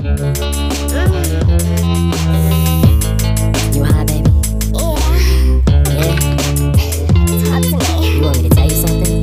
You high, baby? Yeah. Talk to me. You want me to tell you something?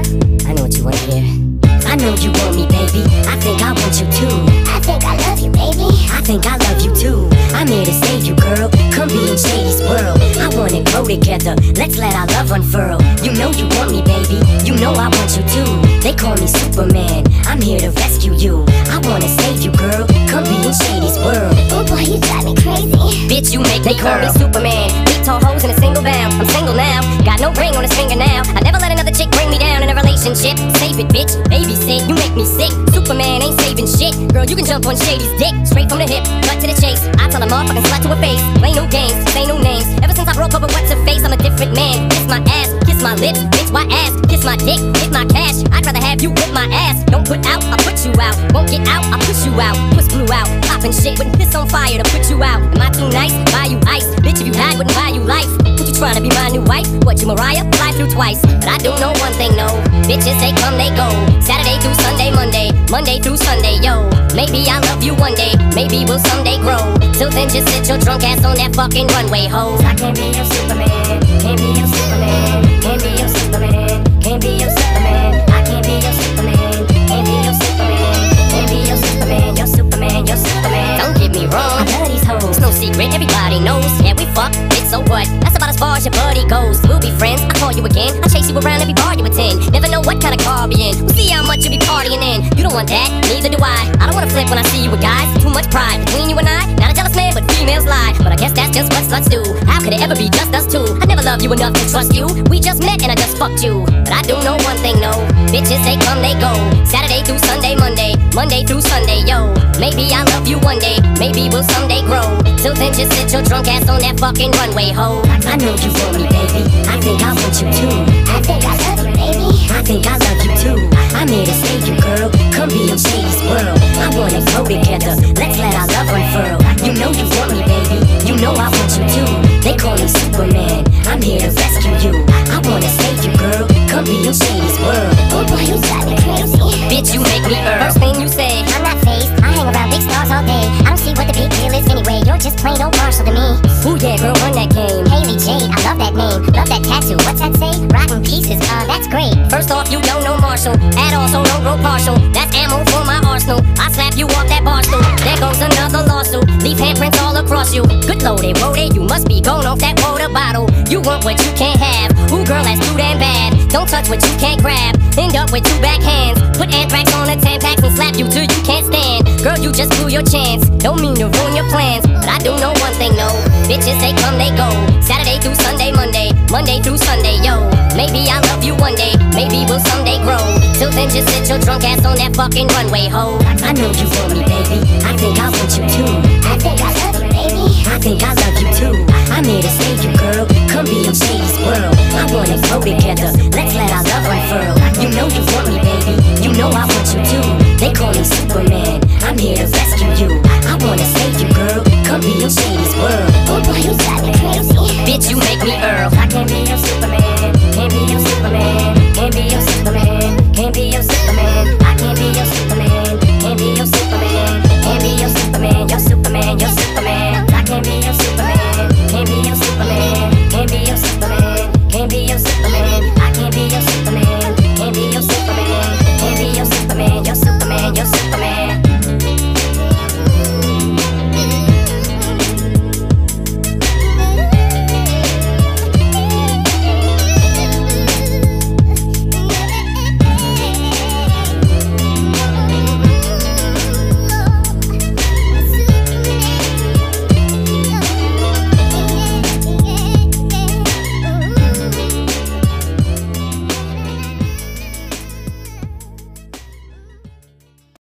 I know what you want to hear. I know you want me, baby. I think I want you too. I think I love you, baby. I think I love you too. I'm here to save you, girl. Come be in Shady's world. I wanna grow together. Let's let our love unfurl. You know you want me, baby. You know I want you too. They call me Superman. I'm here to rescue you. I wanna save you, girl. Come be in Shady's world. Oh boy, you drive me crazy. Bitch, you make me call me Superman. 8 tall hoes in a single bound. I'm single now. Got no ring on his finger now. I never let another chick bring me down in a relationship. Save it, bitch. Babysit. You make me sick. Superman ain't saving shit. Girl, you can jump on Shady's dick. Straight from the hip, cut to the chase. I tell a motherfucking slut to her face. Play no games, say no names. Ever since I broke up with what's her face, I'm a different man. Kiss my ass, kiss my lips, bitch, why ass? Kiss my dick, hit my cash. I'd rather have you whip my ass. Don't put out, I'll put you out. Won't get out, I'll push you out. Puss blew out, popping shit, putting piss on fire to put you out. Am I too nice? Buy you ice. Bitch, if you had, wouldn't buy you life. What you trying to be my new wife? What, you Mariah? Fly through twice. But I do know one thing, no. Bitches, they come, they go. Saturday through Sunday, Monday through Sunday, yo. Maybe I'll love you one day, maybe we'll someday grow. Till then, just sit your drunk ass on that fucking runway, ho. I can't be your Superman, can't be your Superman, can't be your Superman, can't be your Superman. I can't be your Superman, can't be your Superman, can't be your Superman, your Superman, your Superman. Don't get me wrong, I love these hoes. It's no secret, everybody knows. Yeah, we fuck, bitch, so what? That's about as far as your buddy goes. We'll be friends, I'll call you again. I'll chase you around every bar you attend. Never know what kind of car I'll be in. We'll see how much you be partying in. You don't want that, neither do I. I don't wanna flip when I see you with guys. Too much pride between you and I. Not a jealous man, but females lie. But I guess that's just what sluts do. How could it ever be just us two? I never loved you enough to trust you. We just met and I just fucked you. But I do know one thing, no. Bitches, they come, they go. Saturday through Sunday, Monday through Sunday, yo. Maybe I'll love you one day, maybe we'll someday grow. Till then, just sit your drunk ass on that fucking runway, ho. I know you want me, baby. I think I want you too. I think I love you, baby. I think I love you too. I'm here to save you, girl. Come be in Shady's world. I wanna grow together. Let's let our love unfurl. You know you want me, baby. You know I want you too. They call me Superman. I'm here to rescue you. I wanna save you, girl. Come be in Shady's world. Oh boy, you drive me crazy. Bitch, you make me First thing you say, I'm not phased. I hang around big stars all day. I don't see what the big deal is anyway. You're just plain old Marshall to me. ooh yeah, girl, run that game. Haley Jade, I love that name. Love that tattoo. What's that say? Rotten pieces. That's great. First off, you don't know Marshall at all, so don't grow partial. That's ammo for my arsenal. I slap you off that bar stool. There goes another lawsuit. Leave handprints all across you. Good loaded, roaded. You must be going off that water bottle. You want what you can't have. Ooh, girl, that's too damn bad. Don't touch what you can't grab. End up with 2 backhands. Put anthrax on a 10-pack and slap you till you can't stand. Girl, you just blew your chance. Don't mean to ruin your plans, but I do know one thing, no. Bitches, they come, they go. Saturday through Sunday, Monday through Sunday, yo. Maybe I'll love you one day, maybe we'll someday grow. Till then, just sit your drunk ass on that fucking runway, ho. I know you want me, baby. I think I want you too. I think I love you, baby. I think I love you too. I'm here to save you, girl. Come be in Shady's world. I wanna grow together. Let's let our love unfurl. You know you want me, baby. You know I want you too. They call me Superman. I'm here to